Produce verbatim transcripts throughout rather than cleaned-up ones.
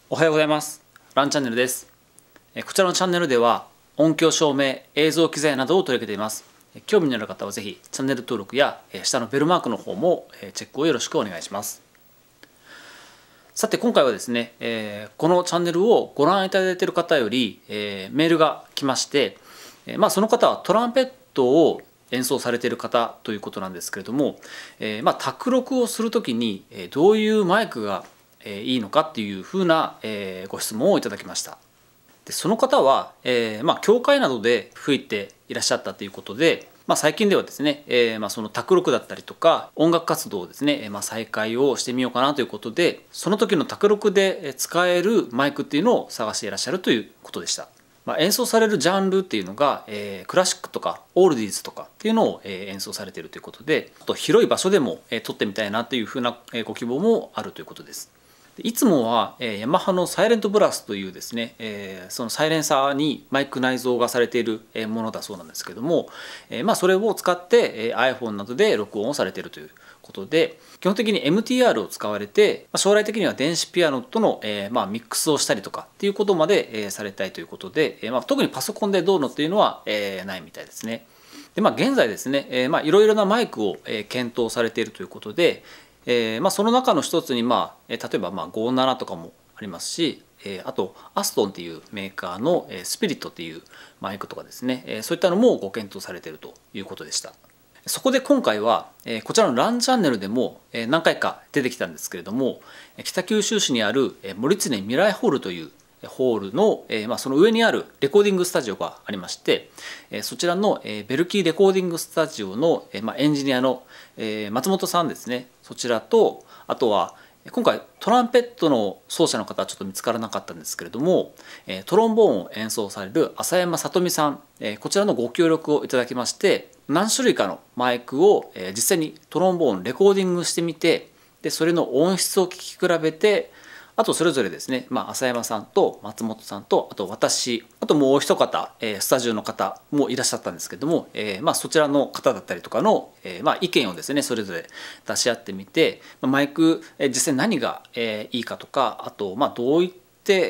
おはようございます。ランチャンネルです。こちらのチャンネルでは音響照明、映像機材などを取り上げています。興味のある方はぜひチャンネル登録や下のベルマークの方もチェックをよろしくお願いします。さて今回はですね、このチャンネルをご覧いただいている方よりメールが来まして、まあ、その方はトランペットを演奏されている方ということなんですけれども、まあ、卓録をする時にどういうマイクがいいのかっていうふうなご質問をいただきました。でその方は、えーまあ、教会などで吹いていらっしゃったということで、まあ、最近ではですね、えーまあ、その卓録だったりとか音楽活動をですね、まあ、再開をしてみようかなということで、その時の卓録で使えるマイクっていうのを探していらっしゃるということでした。まあ、演奏されるジャンルっていうのが、えー、クラシックとかオールディーズとかっていうのを、えー、演奏されているということで、あと広い場所でも、えー、撮ってみたいなというふうな、えー、ご希望もあるということです。いつもは、えー、ヤマハのサイレントブラスというですね、えー、そのサイレンサーにマイク内蔵がされているものだそうなんですけども、えーまあ、それを使って、えー、iPhone などで録音をされているということで、基本的に エムティーアール を使われて、将来的には電子ピアノとの、えーまあ、ミックスをしたりとかっていうことまで、えー、されたいということで、えーまあ、特にパソコンでどうのっていうのは、えー、ないみたいですね。でまあ、現在ですね、えーまあ、いろいろなマイクを、えー、検討されているということで、えーまあ、その中の一つに、まあ、例えばまあごじゅうななとかもありますし、えー、あとアストンっていうメーカーのスピリットっていうマイクとかですね、えー、そういったのもご検討されているということでした。そこで今回は、えー、こちらのランチャンネルでも何回か出てきたんですけれども、北九州市にある森常未来ホールというホールの、えーまあ、その上にあるレコーディングスタジオがありまして、えー、そちらの、えー、ベルキーレコーディングスタジオの、えーまあ、エンジニアの、えー、松本さんですね、そちらと、あとは今回トランペットの奏者の方はちょっと見つからなかったんですけれども、えー、トロンボーンを演奏される浅山さとみさん、えー、こちらのご協力をいただきまして、何種類かのマイクを、えー、実際にトロンボーンレコーディングしてみて、でそれの音質を聞き比べて、あとそれぞれですね、まあ、浅山さんと松本さんと、あと私、あともう一方、えー、スタジオの方もいらっしゃったんですけども、えーまあ、そちらの方だったりとかの、えーまあ、意見をですねそれぞれ出し合ってみて、マイク、えー、実際何が、えー、いいかとか、あと、まあ、どういって、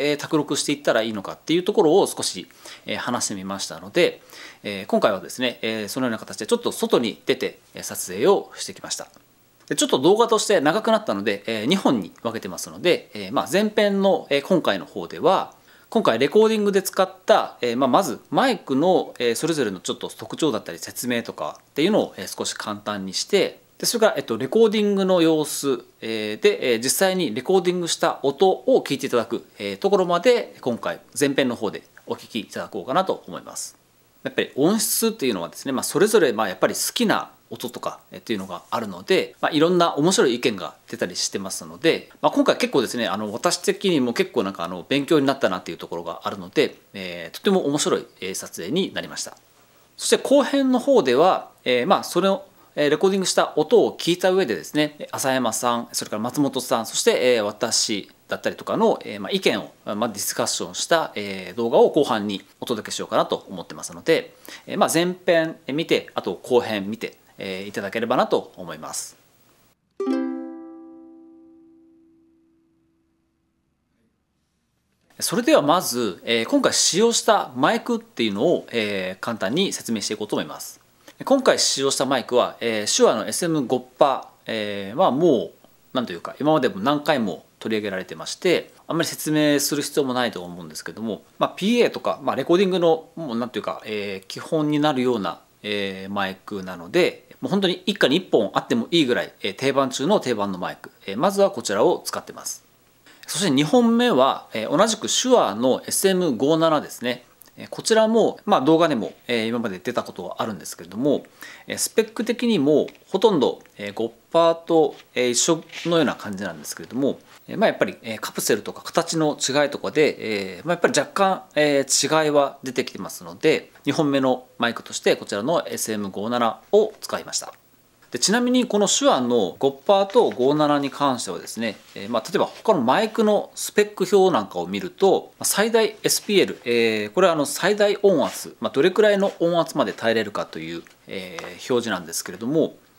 えー、卓録していったらいいのかっていうところを少し、えー、話してみましたので、えー、今回はですね、えー、そのような形でちょっと外に出て撮影をしてきました。ちょっと動画として長くなったのでにほんに分けてますので、まあ、前編の今回の方では今回レコーディングで使ったまずマイクのそれぞれのちょっと特徴だったり説明とかっていうのを少し簡単にして、でそれからレコーディングの様子で実際にレコーディングした音を聞いていただくところまで今回前編の方でお聞きいただこうかなと思います。やっぱり音質っていうのはですね、まあ、それぞれまあやっぱり好きな音とかっていうのがあるので、まあ、いろんな面白い意見が出たりしてますので、まあ、今回結構ですね、あの私的にも結構なんかあの勉強になったなっていうところがあるので、えー、とても面白い撮影になりました。そして後編の方では、えー、まあそれをレコーディングした音を聞いた上でですね、浅山さん、それから松本さん、そして私だったりとかの意見をディスカッションした動画を後半にお届けしようかなと思ってますので、まあ、前編見て、あと後編見ていただければなと思います。それではまず今回使用したマイクっていうのを簡単に説明していこうと思います。今回使用したマイクは手話の エスエムファイブ パーはもう何というか今までも何回も取り上げられてまして、あんまり説明する必要もないと思うんですけども、まあ、ピーエー とか、まあ、レコーディングのもう何というか、えー、基本になるような、えー、マイクなので、もう本当に一家にいっぽんあってもいいぐらい、えー、定番中の定番のマイク、えー、まずはこちらを使ってます。そしてにほんめは、えー、同じく手話の エスエムファイブティーン ですね。こちらも、まあ、動画でも今まで出たことはあるんですけれども、スペック的にもほとんどごパーと一緒のような感じなんですけれども、まあ、やっぱりカプセルとか形の違いとかで、まあ、やっぱり若干違いは出てきてますので、にほんめのマイクとしてこちらの エスエムファイブティーン を使いました。でちなみにこの手話のごパーとごじゅうななに関してはですね、えーまあ、例えば他のマイクのスペック表なんかを見ると最大 エスピーエル、えー、これはあの最大音圧、まあ、どれくらいの音圧まで耐えれるかという、えー、表示なんですけれども、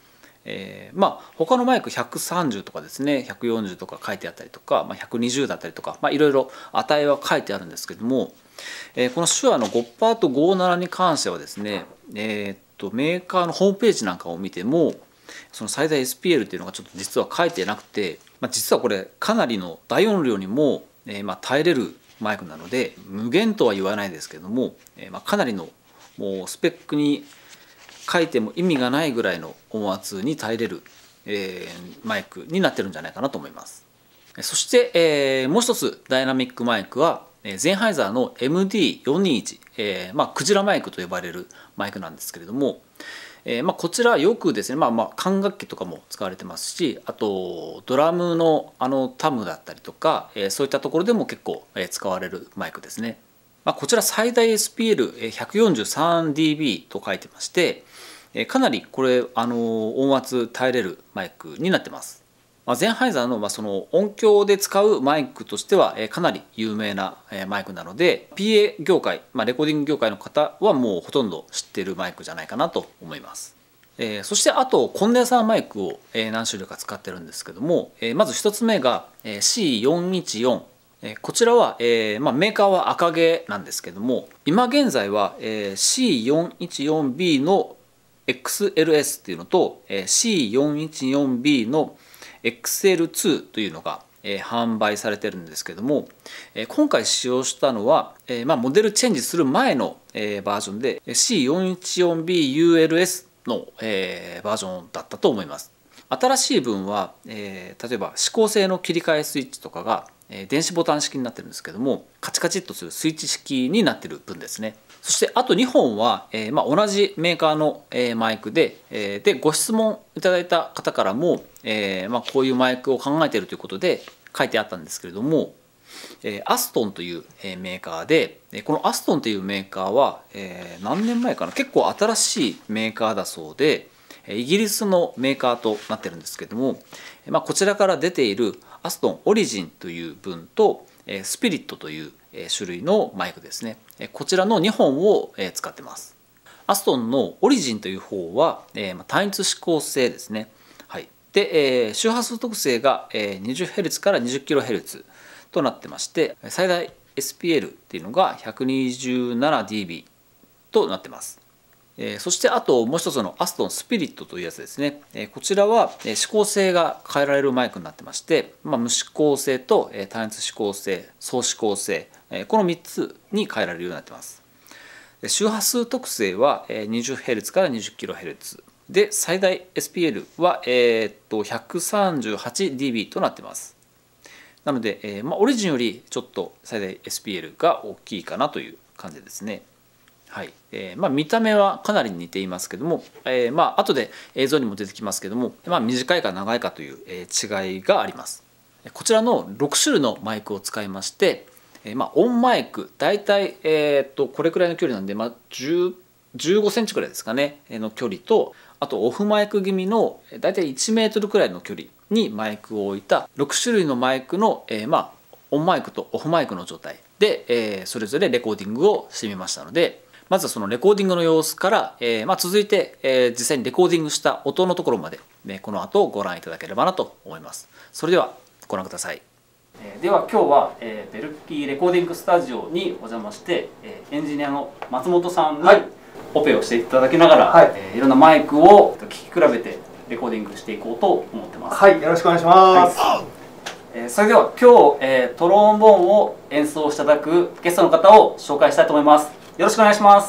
えー、まあ他のマイクひゃくさんじゅうとかですねひゃくよんじゅうとか書いてあったりとか、まあ、ひゃくにじゅうだったりとか、まあ、いろいろ値は書いてあるんですけども、えー、この手話の ごパー と ごじゅうなな に関してはですね、えー、っとメーカーのホームページなんかを見てもその最大 エスピーエル っていうのがちょっと実は書いてなくて、まあ、実はこれかなりの大音量にも、えー、まあ耐えれるマイクなので無限とは言わないですけども、えー、まあかなりのもうスペックに書いても意味がないぐらいの音圧に耐えれる、えー、マイクになってるんじゃないかなと思います。そして、えー、もう一つダイナミックマイクはゼンハイザーの エムディーよんにいち、えーまあ、クジラマイクと呼ばれるマイクなんですけれども、えーまあ、こちらよくですね、まあ、まあ管楽器とかも使われてますし、あとドラムのあのタムだったりとか、えー、そういったところでも結構使われるマイクですね。まあ、こちら最大 エスピーエルひゃくよんじゅうさんディービー と書いてまして、かなりこれあの音圧耐えれるマイクになってます。まあ、ゼンハイザーのまあその音響で使うマイクとしてはかなり有名なマイクなので ピーエー 業界、まあ、レコーディング業界の方はもうほとんど知っているマイクじゃないかなと思います。えー、そしてあとコンデンサーマイクを何種類か使ってるんですけども、まずひとつめが シーよんいちよん、こちらは、えーまあ、メーカーは赤毛なんですけども今現在は シーよんいちよんビー の エックスエルエス っていうのと シーよんいちよんビー の エックスエルツー というのが、えー、販売されてるんですけども、えー、今回使用したのは、えーまあ、モデルチェンジする前の、えー、バージョンで シーよんいちよんビーユーエルエス の、えー、バージョンだったと思います。新しい分は、えー、例えば指向性の切り替えスイッチとかが、えー、電子ボタン式になってるんですけどもカチカチっとするスイッチ式になってる分ですね。そしてあとにほんは、えーまあ、同じメーカーの、えー、マイクで、えー、でご質問いただいた方からも、えーまあ、こういうマイクを考えているということで書いてあったんですけれども、えー、アストンという、えー、メーカーでこのアストンというメーカーは、えー、何年前かな結構新しいメーカーだそうでイギリスのメーカーとなってるんですけども、まあ、こちらから出ているアストンオリジンという分とスピリットという種類のマイクですね。こちらのにほんを使ってます。アストンのオリジンという方は単一指向性ですね。はい、で周波数特性が にじゅっヘルツ から にじゅっキロヘルツ となってまして最大 エスピーエル っていうのが ひゃくにじゅうななディービー となってます。えー、そしてあともう一つのアストンスピリットというやつですね、えー、こちらは指向性が変えられるマイクになってまして、まあ、無指向性と単一指向性双指向性、えー、このみっつに変えられるようになってます。で周波数特性は にじゅっヘルツ から にじゅっキロヘルツ で最大 エスピーエル は、えー、っと ひゃくさんじゅうはちディービー となってます。なので、えーまあ、オリジンよりちょっと最大 エスピーエル が大きいかなという感じですね。はいえーまあ、見た目はかなり似ていますけども、えー、まあ後で映像にも出てきますけども、まあ、短いか長いかという、えー、違いがあります。こちらのろく種類のマイクを使いまして、えーまあ、オンマイク大体、えー、とこれくらいの距離なんで、まあ、じゅう、じゅうごセンチくらいですかねの距離とあとオフマイク気味の大体いちメートルくらいの距離にマイクを置いたろく種類のマイクの、えー、まあオンマイクとオフマイクの状態で、えー、それぞれレコーディングをしてみましたのでまずはそのレコーディングの様子から、えーまあ、続いて、えー、実際にレコーディングした音のところまで、ね、この後ご覧いただければなと思います。それではご覧ください。えー、では今日は、えー、ベルッキーレコーディングスタジオにお邪魔して、えー、エンジニアの松本さんにオペをしていただきながら、はいえー、いろんなマイクを聴き比べてレコーディングしていこうと思ってます。 はい、よろしくお願いします。はいえー、それでは今日、えー、トロンボーンを演奏していただくゲストの方を紹介したいと思います。よろしくお願いします。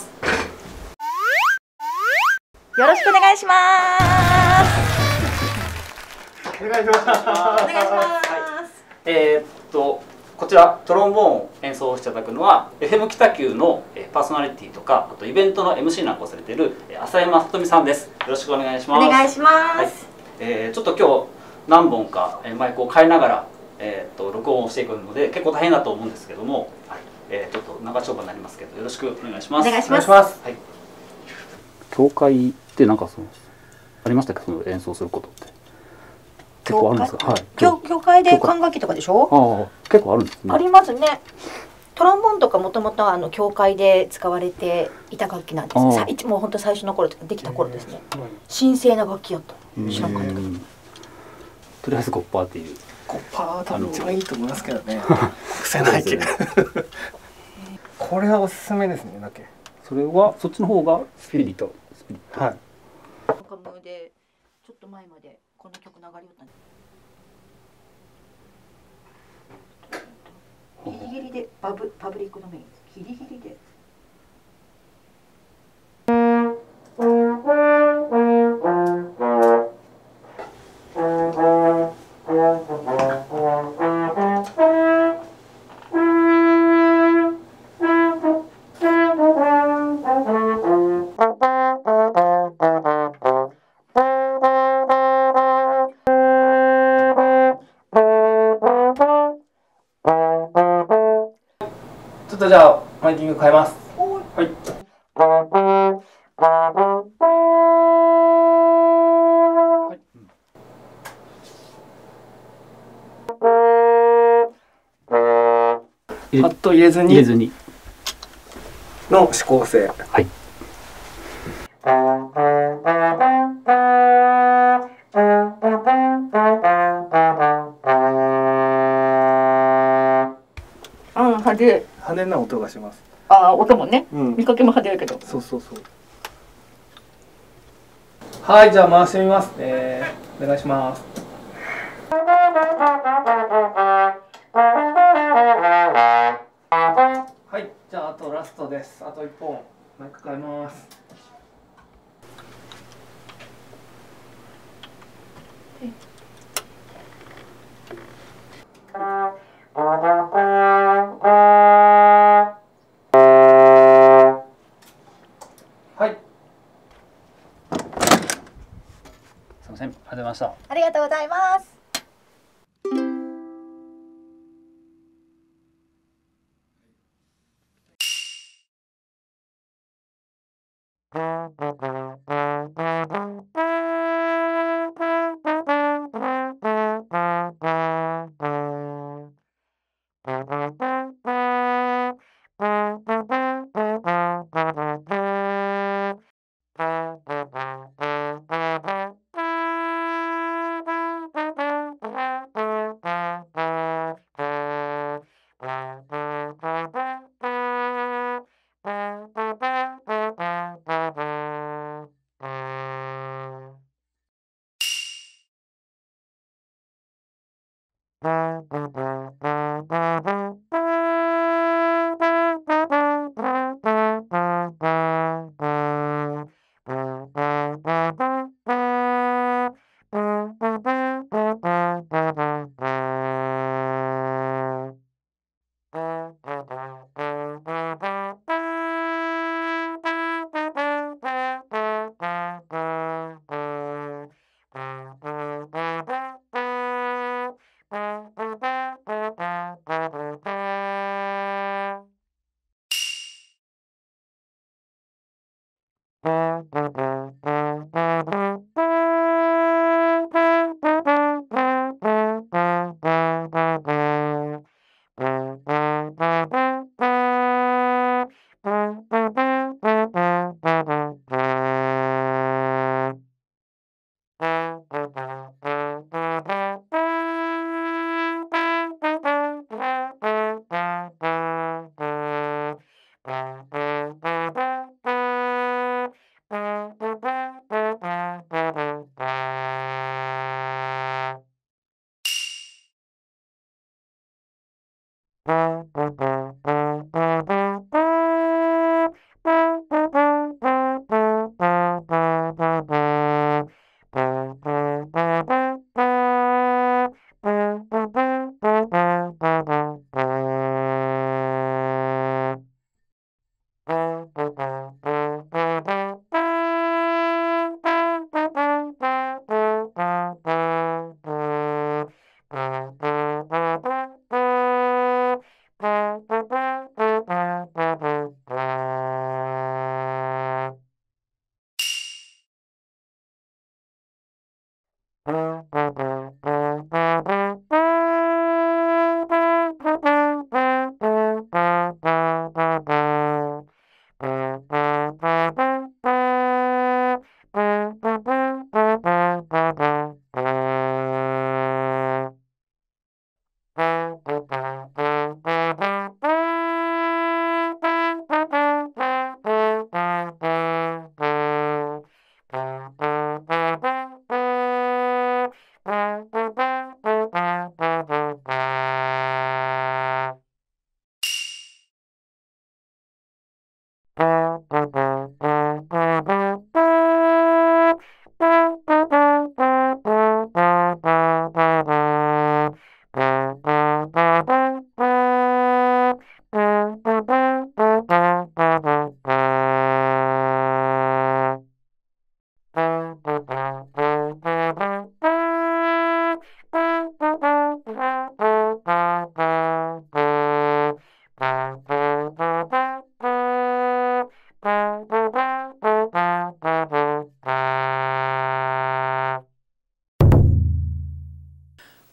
よろしくお願いします。 お願いします。お願いします。 はい、 えー、っとこちらトロンボーンを演奏していただくのは エフエム 北九のパーソナリティとかあとイベントの エムシー なんかをされている浅山さとみさんです。よろしくお願いします。 お願いします。はい、 えー、ちょっと今日何本かマイクを変えながら、えー、っと録音をしていくので結構大変だと思うんですけども。はいえー、ちょっと長丁場になりますけどよろしくお願いします。 お願いします。 はい。教会ってなんかそのありましたっけその演奏することって結構あるんですか。はい。 教教会で管楽器とかでしょ。 ああ結構あるんですね。 ありますね。トロンボーンとかもともとあの教会で使われていた楽器なんです。さもう本当最初の頃とかできた頃ですね。神聖な楽器やった。 知らんかったけど。 とりあえずコッパーっていう。 コッパーは多分一番いいと思いますけどね。癖ないけど。これはおすすめですね。だけ。 それはそっちの方がスピリット。スピリット。 はい。 カムでちょっと前までこの曲流れよったんで。ギリギリでパブパブリックドメインギリギリで。 ちょっとじゃあマイキング変えます。はい。パッと入れずに入れずにの指向性。 はい。 うん、派手。 派手な音がします。 ああ、音もね。 うん。 見かけも派手やけど。 そうそうそう。はい、じゃあ回してみますね。お願いします。はい、じゃああとラストです。あと一本マイク変えます。はい。 すみません、ありがとうございました。 ありがとうございます。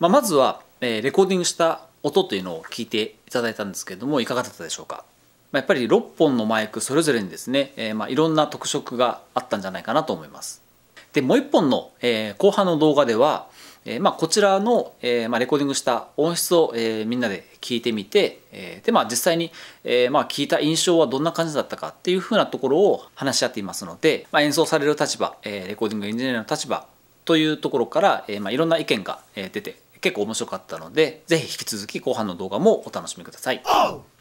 まあ、まずは、えー、レコーディングした音というのを聞いていただいたんですけれども、いかがだったでしょうか。まあ、やっぱりろっぽんのマイクそれぞれにですね、えー、まあいろんな特色があったんじゃないかなと思います。でもういっぽんの、えー、後半の動画では、えーまあ、こちらの、えーまあ、レコーディングした音質を、えー、みんなで聞いてみて、えーでまあ、実際に、えーまあ、聞いた印象はどんな感じだったかっていうふうなところを話し合っていますので、まあ、演奏される立場、えー、レコーディングエンジニアの立場というところから、えーまあ、いろんな意見が出て結構面白かったので、ぜひ引き続き後半の動画もお楽しみください。